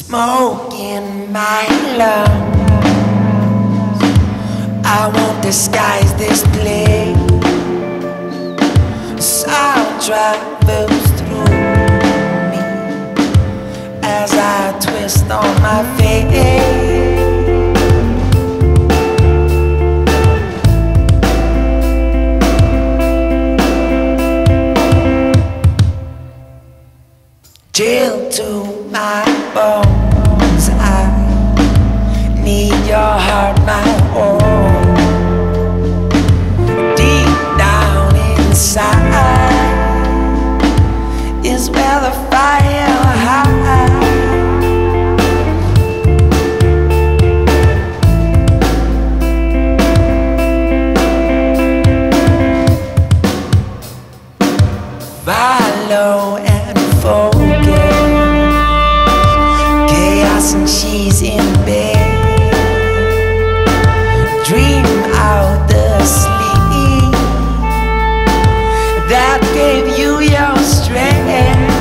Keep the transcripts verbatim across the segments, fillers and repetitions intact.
smoke in my lungs. I won't disguise this place. Sound travels through me as I twist on my face. Chill to my bones, I need your heart, my own. Deep down inside is where the fire hides. Follow and focus, chaos and she's in bed. Dream out the sleep that gave you your strength.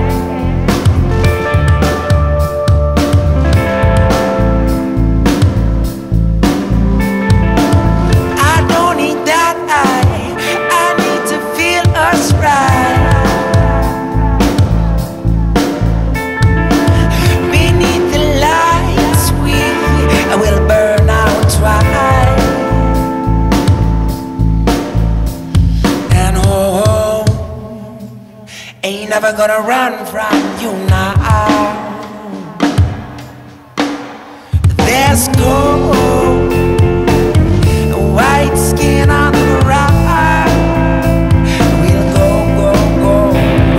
I don't need that, I, I need to feel us right. Ain't never gonna run from you now. There's gold, white skin on the ground. We'll go, go, go.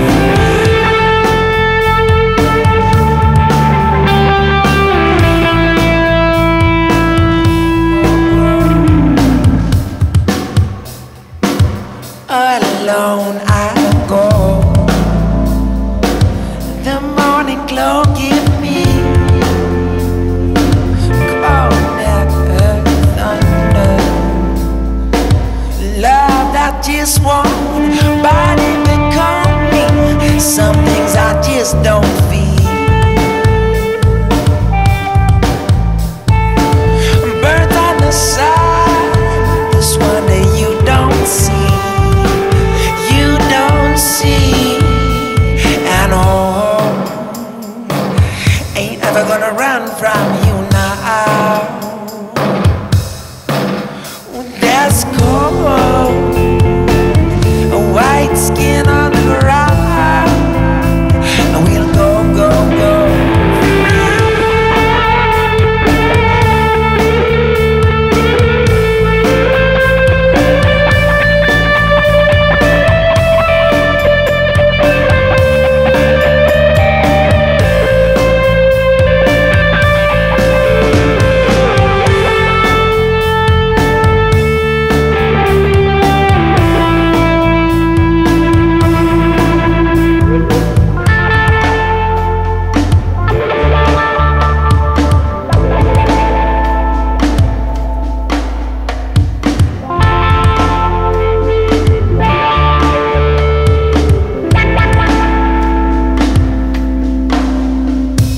Alone I go. The morning glow give me cold earth thunder, love that just won't body become me. Some things I just don't feel. Birth on the side, this wonder you don't see, you don't see. And oh, never gonna run from you now. There's cold, a white skin on the ground. We'll go, go, go.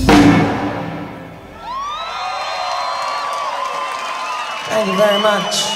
Thank you very much.